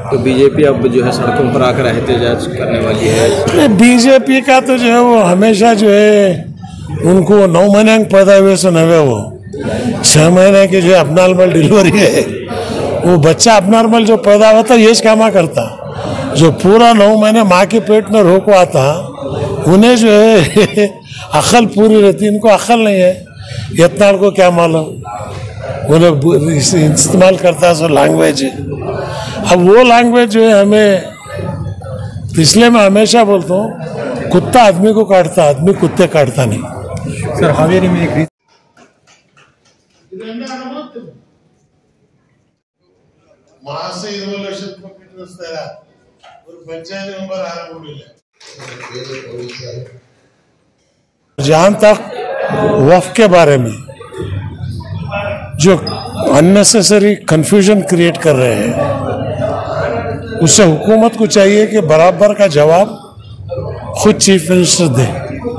तो बीजेपी अब जो है सड़कों पर आकर एहतजाज करने वाली है। बीजेपी का तो जो है वो हमेशा जो है उनको 9 महीने पैदा हुए से नवे वो 6 महीने की जो अबनॉर्मल डिलीवरी है वो बच्चा अबनॉर्मल जो पैदा होता है ये कामा करता, जो पूरा 9 महीने माँ के पेट में रोक आता उन्हें जो है अकल पूरी रहती, इनको अकल नहीं है, इतना को क्या मालूम, उन्हें इस्तेमाल करता है सो लैंग्वेज। अब वो लैंग्वेज जो है हमें, इसलिए मैं हमेशा बोलता हूँ कुत्ता आदमी को काटता, आदमी कुत्ते काटता नहीं। सर हावेरी में एक जहां तक वक्फ के बारे में जो अननेसेसरी कंफ्यूजन क्रिएट कर रहे हैं उससे हुकूमत को चाहिए कि बराबर का जवाब खुद चीफ मिनिस्टर दे।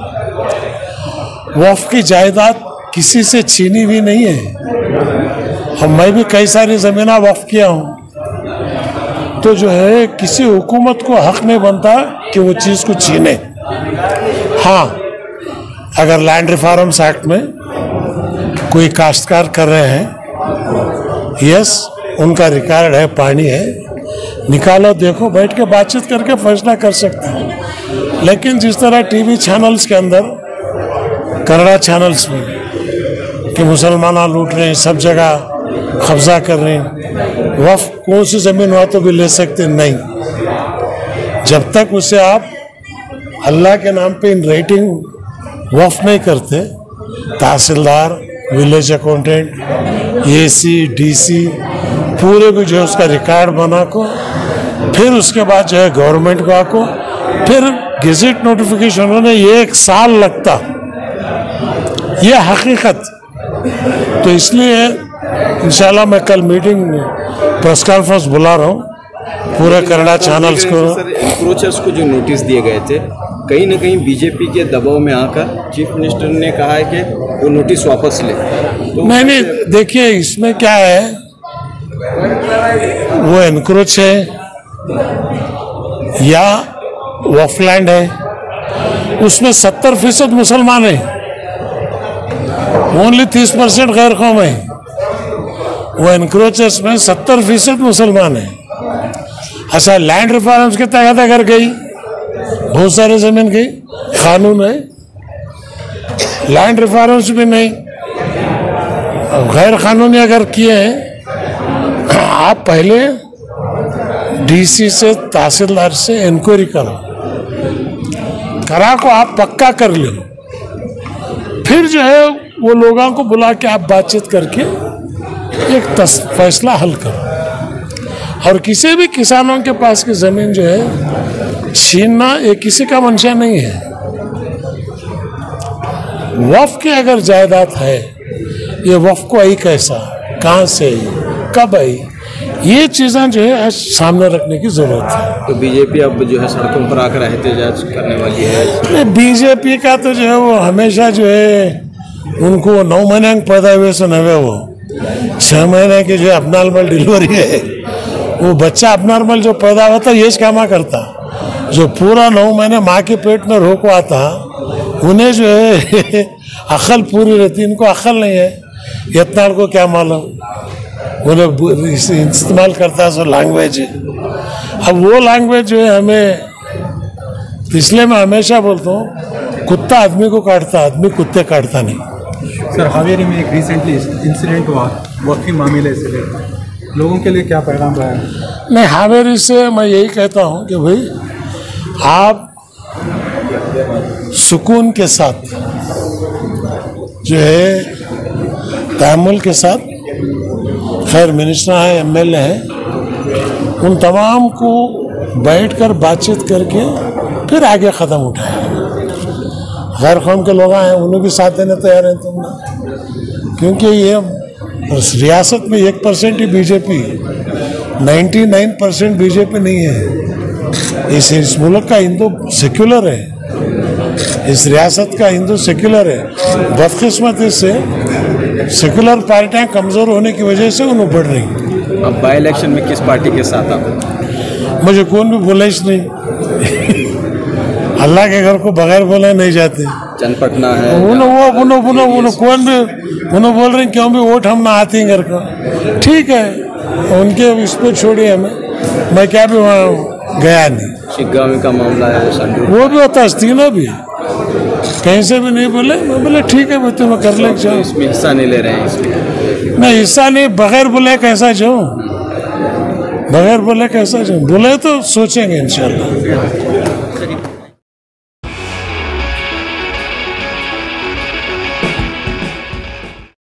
वक्फ की जायदाद किसी से छीनी हुई नहीं है। मैं भी कई सारी जमीन वक्फ किया हूं, तो जो है किसी हुकूमत को हक नहीं बनता कि वो चीज को छीने। हाँ, अगर लैंड रिफॉर्म्स एक्ट में कोई काश्तकार कर रहे हैं, यस उनका रिकॉर्ड है, पानी है, निकालो, देखो, बैठ के बातचीत करके फैसला कर सकते हैं। लेकिन जिस तरह टीवी चैनल्स के अंदर, कन्नड़ा चैनल्स में कि मुसलमान लूट रहे हैं, सब जगह कब्जा कर रहे हैं, वक्फ कौन सी जमीन हुआ तो भी ले सकते नहीं, जब तक उसे आप अल्लाह के नाम पे इन राइटिंग वक्फ नहीं करते, tehsildar, village accountant, AC, DC पूरे भी जो है उसका रिकॉर्ड बना को, फिर उसके बाद जो है गवर्नमेंट को आको, फिर गेजेट नोटिफिकेशन होने 1 साल लगता, ये हकीकत। तो इसलिए इंशाल्लाह मैं कल मीटिंग प्रेस कॉन्फ्रेंस बुला रहा हूँ पूरे कन्नड़ा चैनल्स को। सर, एनक्रोचर्स को जो नोटिस दिए गए थे, कहीं ना कहीं बीजेपी के दबाव में आकर चीफ मिनिस्टर ने कहा है कि वो नोटिस वापस ले। तो नहीं, देखिए इसमें क्या है, वो एनक्रोच है या वक्फलैंड है, उसमें 70% मुसलमान है, ओनली 30% गैर कौम है। वो एनक्रोचर्स में 70% मुसलमान है। अच्छा, लैंड रिफॉर्म्स के तहत अगर गई, बहुत सारे जमीन गई, कानून है, लैंड रिफॉर्म्स भी नहीं, गैर कानूनी अगर किए हैं, आप पहले डीसी से, तहसीलदार से इंक्वायरी करो, करा को आप पक्का कर लो, फिर जो है वो लोगों को बुला के आप बातचीत करके एक फैसला हल करो। और किसी भी किसानों के पास की जमीन जो है छीनना ये किसी का मंशा नहीं है। वक्फ की अगर जायदाद है, ये वक्फ को आई कैसा, कहाँ से आई, कब आई, ये चीज़ें जो है आज सामने रखने की जरूरत है। तो बीजेपी अब जो है सड़कों पर आकर एहतजाज करने वाली है। बीजेपी का तो जो है वो हमेशा जो है उनको 9 महीने पैदा हुए से नवे वो 6 महीने की जो अबनॉर्मल डिलीवरी है वो बच्चा अबनॉर्मल जो पैदा होता ये कामा करता, जो पूरा 9 महीने माँ के पेट में रोक आता उन्हें जो है अकल पूरी रहती, इनको अकल नहीं है, इतना को क्या मालूम, उन्हें इस्तेमाल करता है सो लैंग्वेज। अब वो लैंग्वेज जो है हमें, इसलिए मैं हमेशा बोलता हूँ कुत्ता आदमी को काटता, आदमी कुत्ते काटता नहीं। सर हावेरी में एक रिसेंटली इंसिडेंट हुआ वक्फी मामले से, लोगों के लिए क्या पैगाम रहा है? नहीं, हावेरी से मैं यही कहता हूँ कि भाई आप सुकून के साथ जो है, तहम्मुल के साथ, खैर मिनिस्टर हैं, एमएलए हैं, उन तमाम को बैठकर बातचीत करके फिर आगे कदम उठाए। गैर कौम के लोग आए, उन्हें भी साथ देने तैयार हैं तुम ना, क्योंकि ये रियासत में 1% ही बीजेपी, 99% बीजेपी नहीं है। इस मुल्क का हिंदू सेक्युलर है, इस रियासत का हिंदू सेक्युलर है। बदकिस्मती से सेक्युलर पार्टियां कमजोर होने की वजह से उन्हें बढ़ रही। अब बाई इलेक्शन में किस पार्टी के साथ आप? मुझे कौन भी बोले नहीं। अल्लाह के घर को बगैर बोले नहीं जाते। चनपटना है उन्होंने कौन भी उन्होंने बोल रहे हैं क्यों भी वोट हम ना आते हैं घर का। ठीक है, उनके इस पर छोड़िए हमें, मैं क्या भी वहाँ गया नहीं। शिग्गांवी का मामला है वो भी होता है ना, भी कहीं से भी नहीं बोले। मैं बोले ठीक है भाई, तुम्हें कर ले जाओ। इसमें हिस्सा नहीं ले रहे हैं इसलिए नहीं, हिस्सा नहीं, बगैर बोले कैसा जाऊँ, बगैर बोले कैसा जाऊँ, बोले तो सोचेंगे इंशाल्लाह।